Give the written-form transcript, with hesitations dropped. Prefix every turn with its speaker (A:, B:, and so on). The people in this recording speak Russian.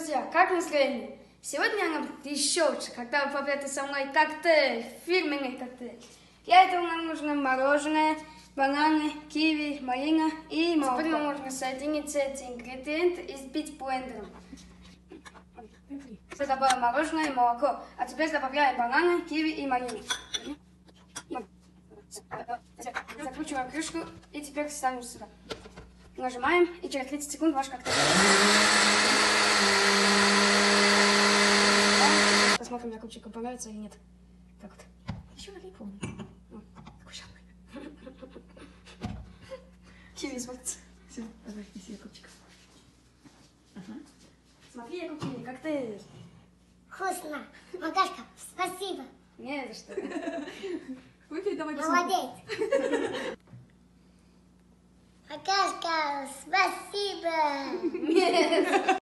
A: Друзья, как настроение? Сегодня оно будет еще лучше, когда вы попьете со мной коктейль, фирменный коктейль. Для этого нам нужно мороженое, бананы, киви, малина и молоко. Теперь нам нужно соединить эти ингредиенты и взбить блендером. Добавим мороженое и молоко, а теперь добавляем бананы, киви и малину. Закручиваем крышку и теперь ставим сюда. Нажимаем, и через 30 секунд ваш коктейль. Посмотрим, Якубчику понравится или нет. Так вот. Еще не помню. Такой шапкой. Киви смотрится.
B: Все, давай, неси Якубчика. Ага.
A: Смотри, Якубчик, коктейль.
C: Вкусно. Макашка, спасибо.
A: Не за что.
B: Выпей, давай посмотрим.
C: Молодец. Макашка, спасибо.
A: Нет.